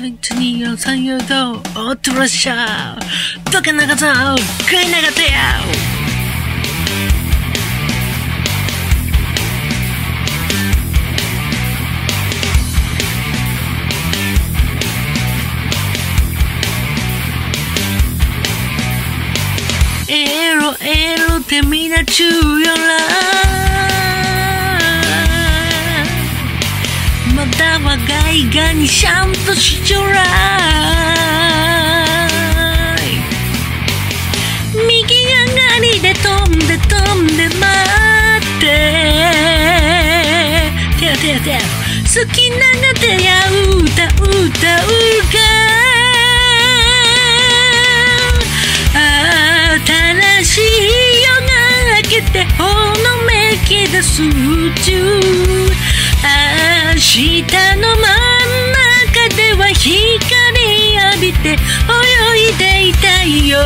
1、2、4、3、4度おってらっしゃい。どけなかったがいながてや。エロエロってみなちゅうよら。まだはガイガにシャンとしちょらい。右上がりで飛んで飛んで待っててやてやてや。好きながてや歌うか。新しい夜が明けてほのめき出す宇宙。明日の真ん中では光浴びて泳いでいたいよ。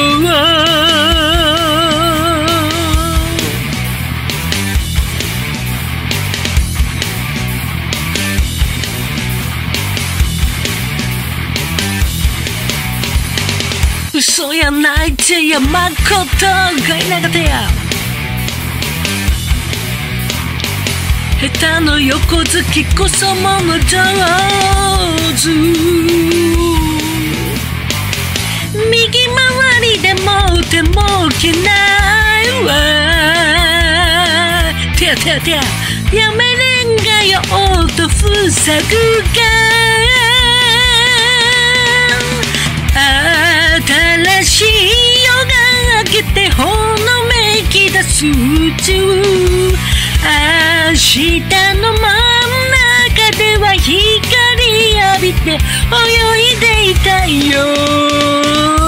嘘やないてやまことがいながてや。下手の横好きこそもの上手。右回りでもうてもけないわ。てやてやてや。やめれんがよとふさぐが。新しい夜が明けてほのめき出す宇宙。明日の真ん中では光浴びて泳いでいたいよ。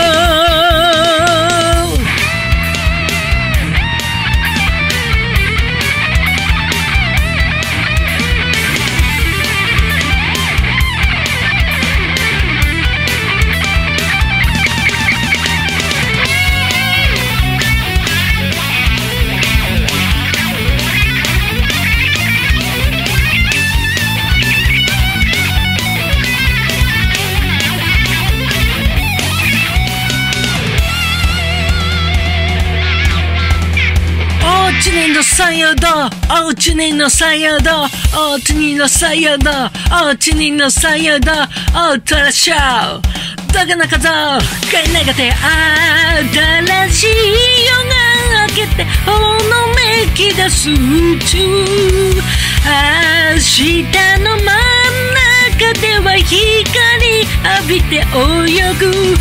おうちにのさよどおうちにのさよどおうちにのさよどおうちにのさよどおうとらっしゃう。だがなかぞがいながて新しい夜が明けてほのめき出す宇宙。明日の真ん中では光浴びて泳ぐ。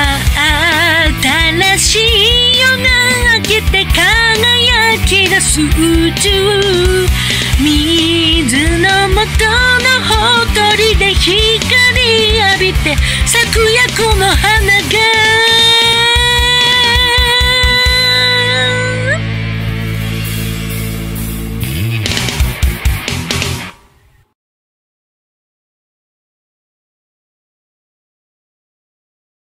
新しい夜が明けて輝き出す宇宙。水の元のほとりで光浴びて咲くやこの花が